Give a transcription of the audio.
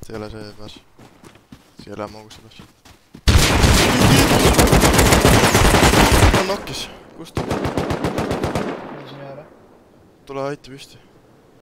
see ei ole see baas. See ei ole ammu augusti baas. On nokkis, kust? Siin ära. Tule aita püsti.